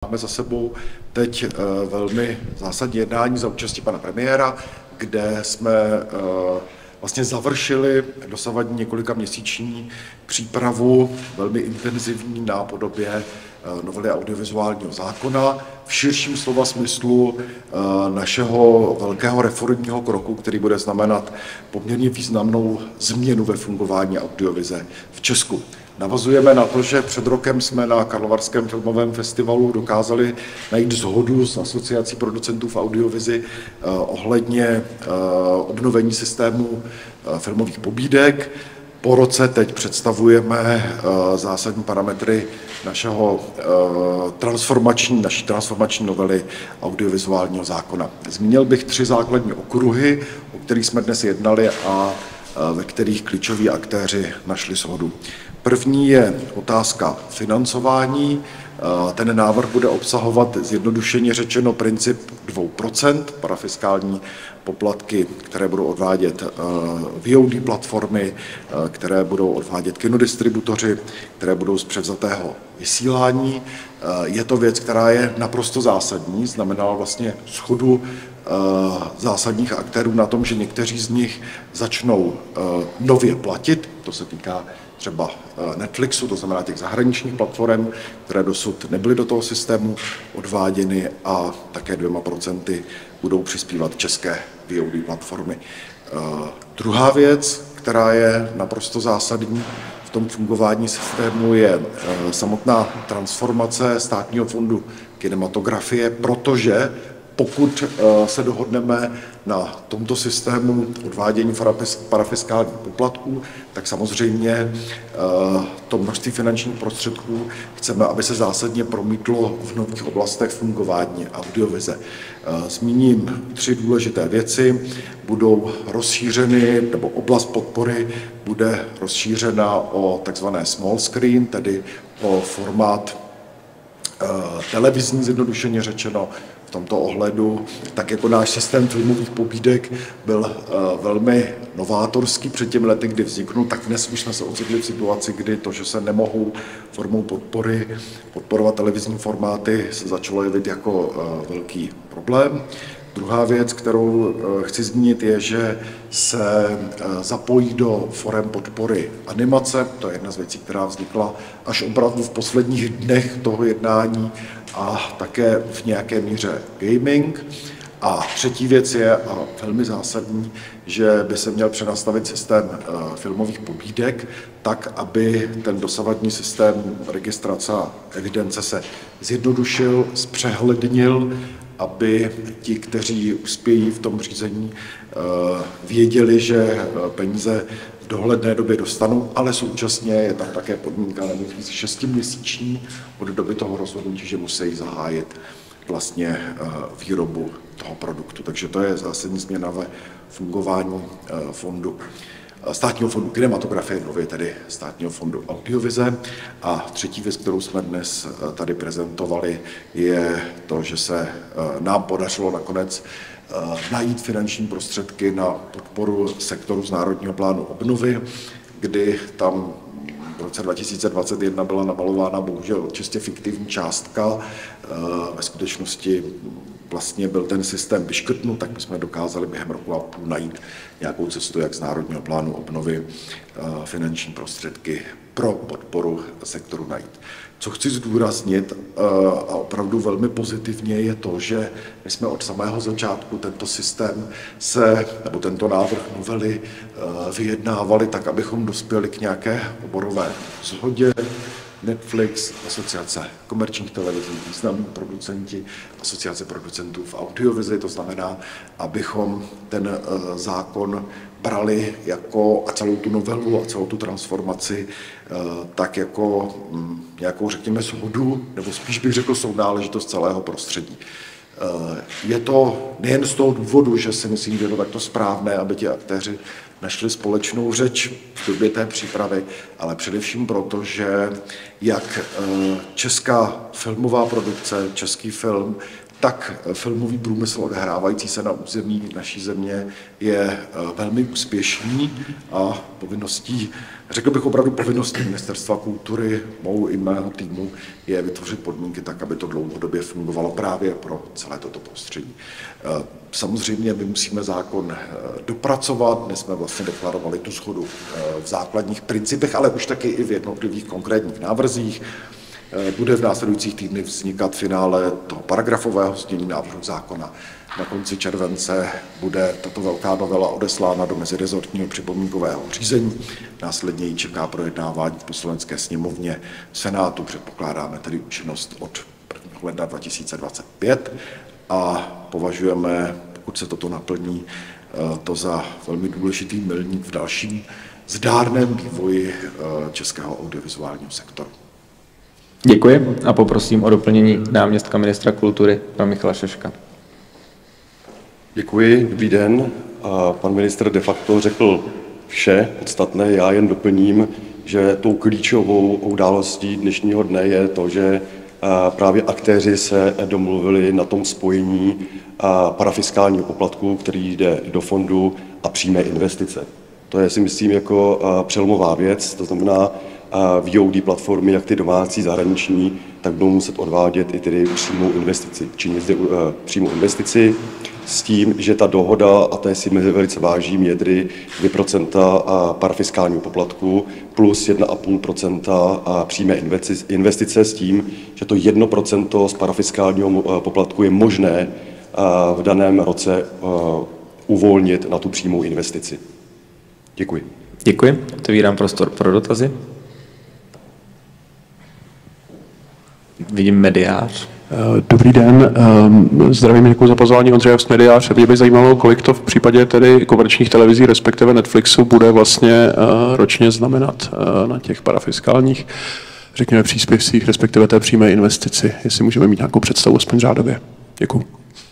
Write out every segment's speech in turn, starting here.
máme za sebou teď velmi zásadní jednání za účasti pana premiéra, kde jsme vlastně završili dosavadní několikaměsíční přípravu, velmi intenzivní na podobě novely audiovizuálního zákona v širším slova smyslu našeho velkého reformního kroku, který bude znamenat poměrně významnou změnu ve fungování audiovize v Česku. Navazujeme na to, že před rokem jsme na Karlovarském filmovém festivalu dokázali najít shodu s Asociací producentů v audiovizi ohledně obnovení systému filmových pobídek. Po roce teď představujeme zásadní parametry naší transformační novely audiovizuálního zákona. Zmínil bych 3 základní okruhy, o kterých jsme dnes jednali a ve kterých klíčoví aktéři našli shodu. První je otázka financování. Ten návrh bude obsahovat zjednodušeně řečeno princip 2%, parafiskální poplatky, které budou odvádět VOD platformy, které budou odvádět kinodistributoři, které budou z převzatého vysílání. Je to věc, která je naprosto zásadní, znamenala vlastně shodu zásadních aktérů na tom, že někteří z nich začnou nově platit, to se týká třeba Netflixu, to znamená těch zahraničních platform, které dosud nebyly do toho systému odváděny a také 2% budou přispívat české VOD platformy. Druhá věc, která je naprosto zásadní v tom fungování systému, je samotná transformace Státního fondu kinematografie, protože pokud se dohodneme na tomto systému odvádění parafiskálních poplatků, tak samozřejmě to množství finančních prostředků chceme, aby se zásadně promítlo v nových oblastech fungování audiovize. Zmíním 3 důležité věci. Budou rozšířeny, nebo oblast podpory bude rozšířena o takzvané small screen, tedy o formát televizní, zjednodušeně řečeno. V tomto ohledu, tak jako náš systém filmových pobídek byl velmi novátorský před těmi lety, kdy vzniknul, tak dnes už jsme se ocitli v situaci, kdy to, že se nemohou formou podporovat televizní formáty, se začalo jevit jako velký problém. Druhá věc, kterou chci zmínit, je, že se zapojí do forem podpory animace. To je jedna z věcí, která vznikla až opravdu v posledních dnech toho jednání, a také v nějaké míře gaming. A třetí věc je, a velmi zásadní, že by se měl přenastavit systém filmových pobídek tak, aby ten dosavadní systém registrace a evidence se zjednodušil, zpřehlednil, aby ti, kteří uspějí v tom řízení, věděli, že peníze v dohledné době dostanou, ale současně je tam také podmínka na 6měsíční od doby toho rozhodnutí, že musí zahájit vlastně výrobu toho produktu. Takže to je zásadní změna ve fungování Státního fondu kinematografie, nově tedy Státního fondu audiovize. A třetí věc, kterou jsme dnes tady prezentovali, je to, že se nám podařilo nakonec najít finanční prostředky na podporu sektoru z Národního plánu obnovy, kdy tam v roce 2021 byla namalována bohužel čistě fiktivní částka. Ve skutečnosti vlastně byl ten systém vyškrtnut, tak my jsme dokázali během roku a půl najít nějakou cestu, jak z Národního plánu obnovy finanční prostředky pro podporu sektoru najít. Co chci zdůraznit a opravdu velmi pozitivně je to, že my jsme od samého začátku tento systém nebo tento návrh novely vyjednávali tak, abychom dospěli k nějaké oborové shodě. Netflix, Asociace komerčních televizí, významní producenti, Asociace producentů v audiovizi, to znamená, abychom ten zákon brali a celou tu novelu a celou tu transformaci tak jako nějakou, řekněme, shodu, nebo spíš bych řekl sounáležitost celého prostředí. Je to nejen z toho důvodu, že si myslím, že je to takto správné, aby ti aktéři našli společnou řeč v době té přípravy, ale především proto, že jak česká filmová produkce, český film, tak filmový průmysl odehrávající se na území naší země je velmi úspěšný a povinností, řekl bych opravdu povinností Ministerstva kultury, mou i mého týmu, je vytvořit podmínky tak, aby to dlouhodobě fungovalo právě pro celé toto prostředí. Samozřejmě my musíme zákon dopracovat, dnes jsme vlastně deklarovali tu shodu v základních principech, ale už taky i v jednotlivých konkrétních návrzích. Bude v následujících týdnech vznikat finále toho paragrafového znění návrhu zákona. Na konci července bude tato velká novela odeslána do mezirezortního připomínkového řízení. Následně ji čeká projednávání v Poslanecké sněmovně v Senátu. Předpokládáme tedy účinnost od 1. ledna 2025 a považujeme, pokud se toto naplní, to za velmi důležitý milník v dalším zdárném vývoji českého audiovizuálního sektoru. Děkuji a poprosím o doplnění náměstka ministra kultury pana Michala Šeška. Děkuji, dobrý den. Pan ministr de facto řekl vše podstatné, já jen doplním, že tou klíčovou událostí dnešního dne je to, že právě aktéři se domluvili na tom spojení parafiskálního poplatku, který jde do fondu, a přímé investice. To je, si myslím, jako přelomová věc, to znamená, VOD platformy, jak ty domácí, zahraniční, tak budou muset odvádět i tedy přímou investici, činit zde přímou investici s tím, že ta dohoda, a to si velice vážím, je tedy 2% parafiskálního poplatku plus 1,5% přímé investice s tím, že to 1% z parafiskálního poplatku je možné v daném roce uvolnit na tu přímou investici. Děkuji. Děkuji. Otevírám prostor pro dotazy. Vidím Mediář. Dobrý den, zdravím, děkuji za pozvání, Ondřej z Mediář. Mě by zajímalo, kolik to v případě tedy komerčních televizí, respektive Netflixu, bude vlastně ročně znamenat na těch parafiskálních, řekněme, příspěvcích, respektive té přímé investici, jestli můžeme mít nějakou představu aspoň řádově. Děkuji.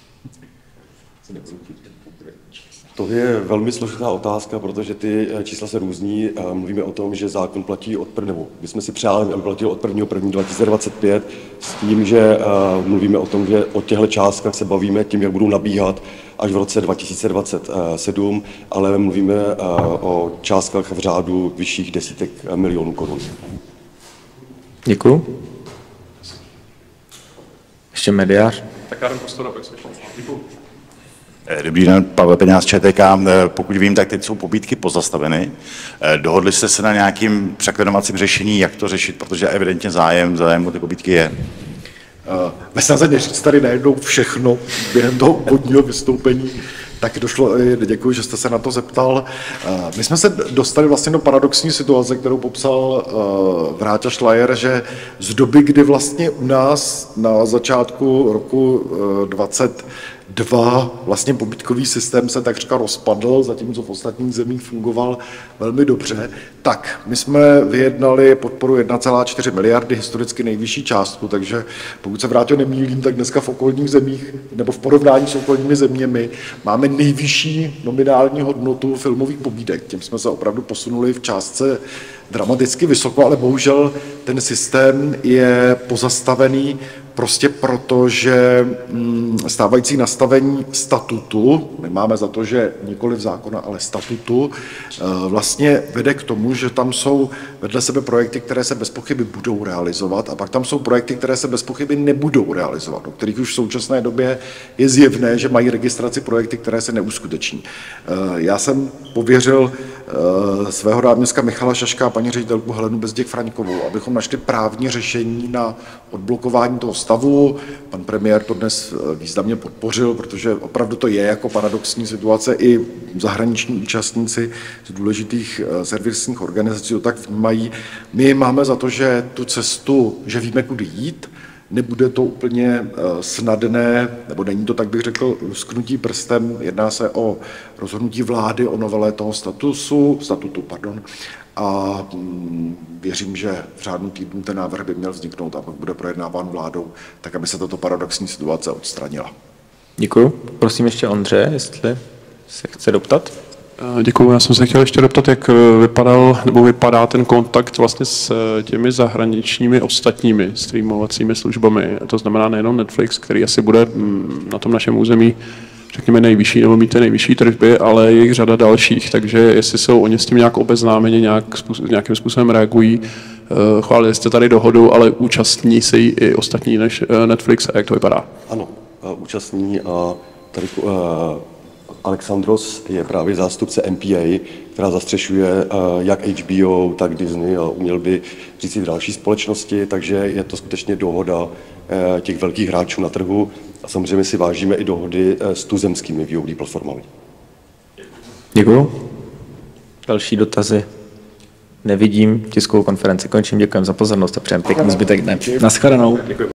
To je velmi složitá otázka, protože ty čísla se různí. Mluvíme o tom, že zákon platí nebo bychom si přáli, aby platil od 1.1.2025 s tím, že mluvíme o tom, že o těchto částkách se bavíme tím, jak budou nabíhat až v roce 2027, ale mluvíme o částkách v řádu vyšších desítek milionů korun. Děkuji. Ještě Mediář. Tak já dám prostor na Děkuji. Dobrý den, Pavel Peňáz, ČTK. Pokud vím, tak teď jsou pobídky pozastaveny. Dohodli jste se na nějakým překlenovacím řešení, jak to řešit, protože evidentně zájem o ty pobídky je? Ve snaze neříct tady najednou všechno během toho úvodního vystoupení, tak došlo, děkuji, že jste se na to zeptal. My jsme se dostali vlastně do paradoxní situace, kterou popsal Vráťa Šlajer, že z doby, kdy vlastně u nás na začátku roku 2022 vlastně pobídkový systém se takřka rozpadl, zatímco v ostatních zemích fungoval velmi dobře, tak my jsme vyjednali podporu 1,4 miliardy, historicky nejvyšší částku, takže pokud se Vráťo nemýlím, tak dneska v okolních zemích, nebo v porovnání s okolními zeměmi, máme nejvyšší nominální hodnotu filmových pobídek. Tím jsme se opravdu posunuli v částce dramaticky vysoko, ale bohužel ten systém je pozastavený prostě proto, že stávající nastavení statutu, my máme za to, že nikoliv zákona, ale statutu, vlastně vede k tomu, že tam jsou vedle sebe projekty, které se bez pochyby budou realizovat, a pak tam jsou projekty, které se bez pochyby nebudou realizovat, o kterých už v současné době je zjevné, že mají registraci projekty, které se neuskuteční. Já jsem pověřil svého náměstka Michala Šeška a paní ředitelku Helenu Bezděk-Fraňkovou, abychom našli právní řešení na odblokování toho stavu. Pan premiér to dnes významně podpořil, protože opravdu to je jako paradoxní situace. I zahraniční účastníci z důležitých servisních organizací to tak vnímají. My máme za to, že tu cestu, že víme, kudy jít, nebude to úplně snadné, nebo není to, tak bych řekl, lusknutí prstem. Jedná se o rozhodnutí vlády o novele toho statutu, a věřím, že v řádném týdnu ten návrh by měl vzniknout a pak bude projednáván vládou, tak aby se tato paradoxní situace odstranila. Děkuji. Prosím ještě Ondřeje, jestli se chce doptat. Děkuji. Já jsem se chtěl ještě doptat, jak vypadá ten kontakt vlastně s těmi zahraničními ostatními streamovacími službami. To znamená nejenom Netflix, který asi bude na tom našem území řekněme nejvyšší, nebo mít ty nejvyšší tržby, ale je jich řada dalších, takže jestli jsou oni s tím nějak obeznámeni, nějakým způsobem reagují, chválili jste tady dohodu, ale účastní se jí i ostatní než Netflix, a jak to vypadá? Ano, účastní a tady Alexandros je právě zástupce MPA, která zastřešuje jak HBO, tak Disney a uměl by říct i další společnosti, takže je to skutečně dohoda těch velkých hráčů na trhu a samozřejmě si vážíme i dohody s tuzemskými VOD platformami. Děkuju. Další dotazy? Nevidím. Tiskovou konferenci končím. Děkuji za pozornost a přejem pěkný zbytek dne. Naschledanou.